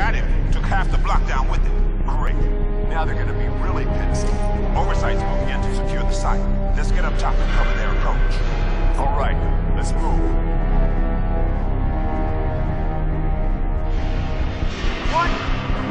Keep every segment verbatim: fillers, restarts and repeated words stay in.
Got him. Took half the block down with it. Great. Now they're gonna be really pissed. Oversight's moving in to secure the site. Let's get up top and cover their approach. All right, let's move. What?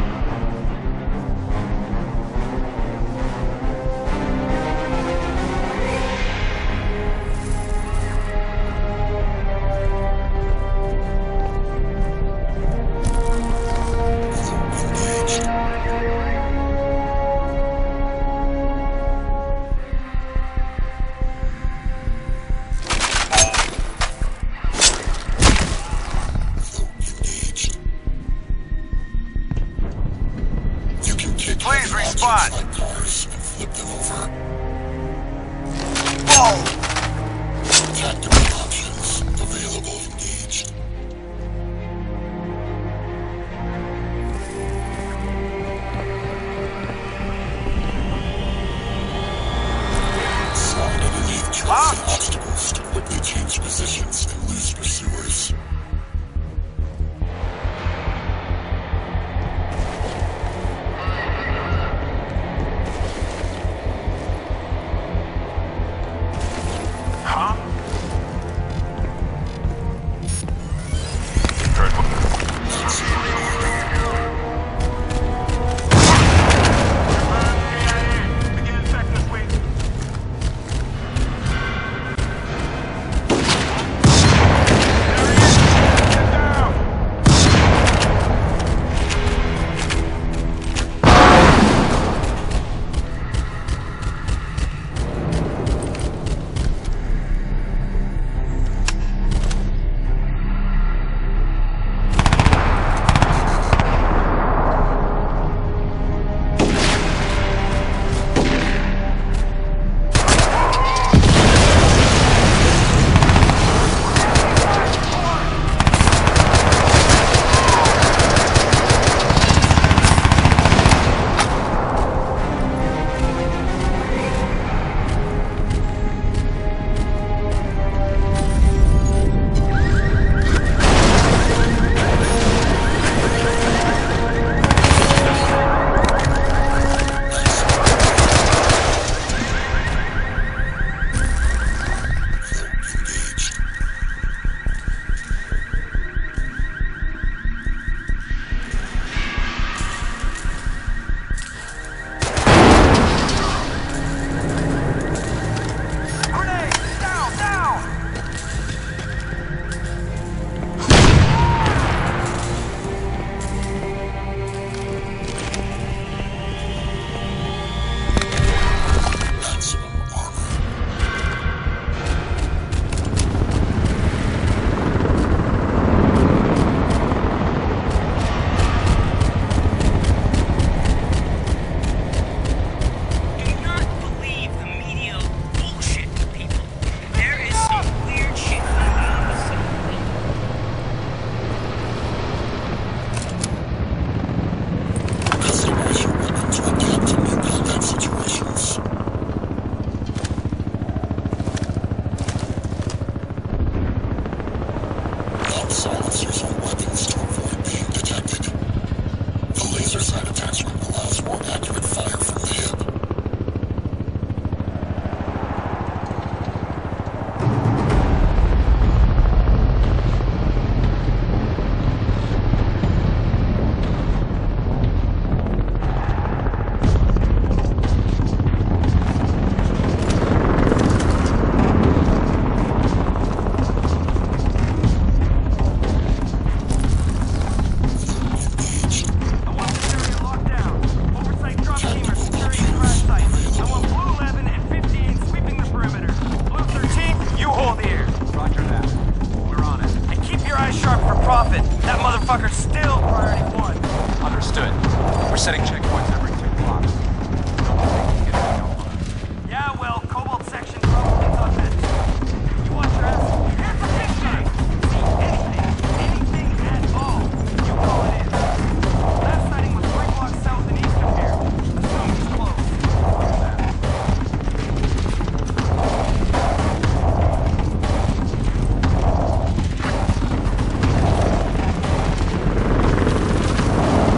Please respond. Cars and flip them over. Whoa! Tactical options available. Engaged. Slide underneath traps Huh? and obstacles to quickly change positions and lose pursuers. Silencers on weapons to avoid being detected. The laser sight attachment allows more accurate fire from the hip. Profit. That motherfucker's still priority one. Understood. We're setting checkpoints every two blocks. Yeah, well, Cobalt section probably thought that. You watch your ass. Here's the big thing. See, anything, anything at all, you call it in. Last sighting was three blocks south and east of here. Assume it's close. That.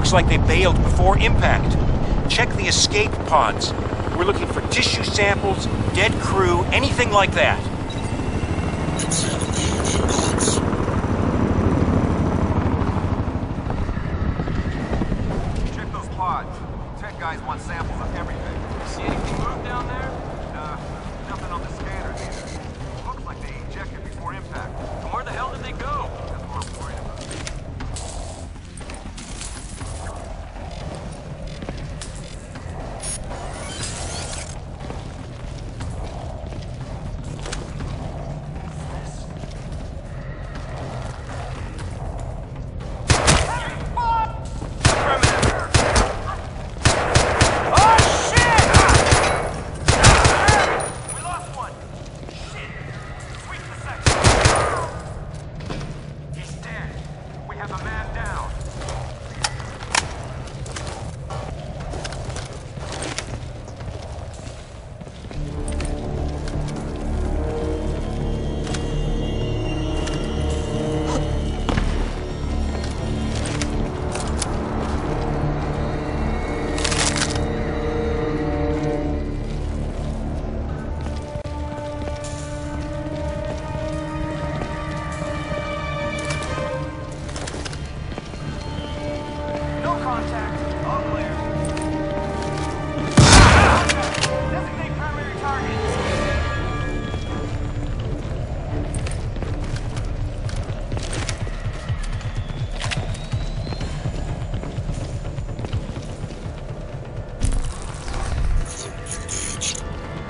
Looks like they bailed before impact. Check the escape pods. We're looking for tissue samples, dead crew, anything like that. Examine the alien pods. Check those pods. Tech guys want samples of everything. See anything move down there? Nah, nothing on the scanners either. Looks like they ejected before impact. And where the hell did they go? That's what I'm worried about. We lost one. Shit. Sweep the section. He's dead. We have a man down. No contact. All clear. Designate primary targets. Engaged.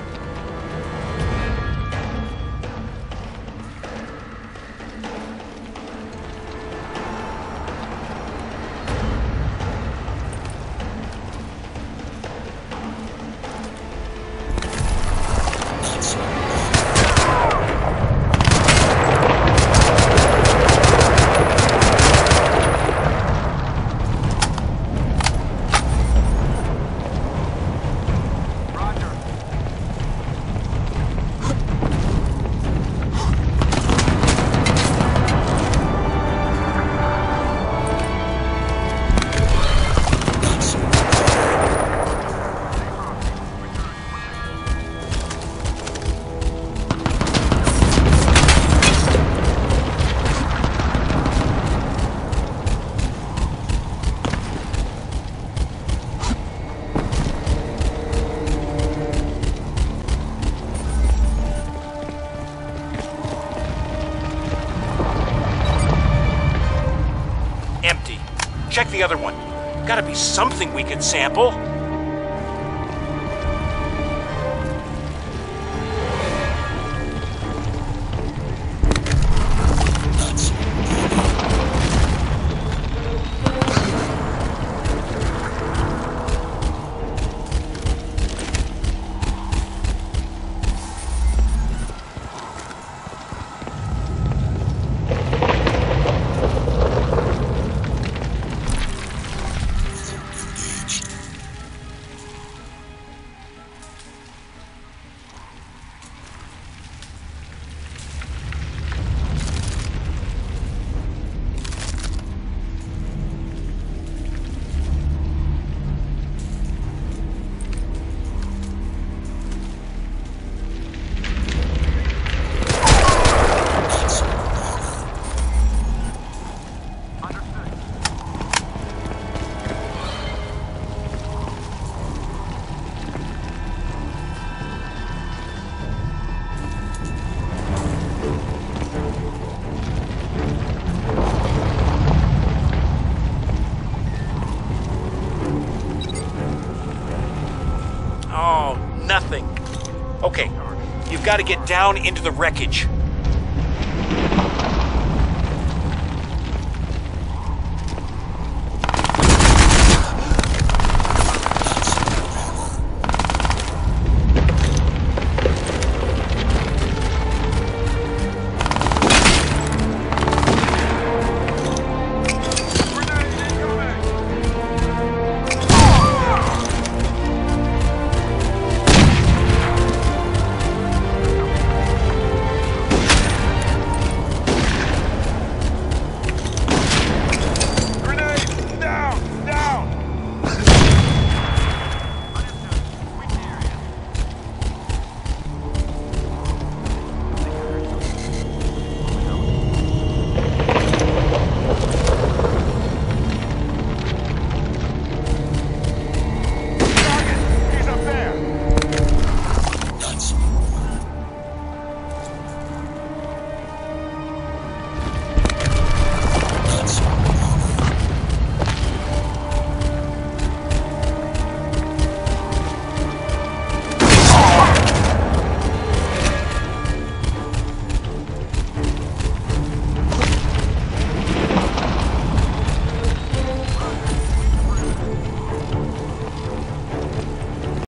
Roger. Empty. Check the other one. Gotta be something we can sample. Engaged. Understood. Oh, nothing. Okay, you've got to get down into the wreckage.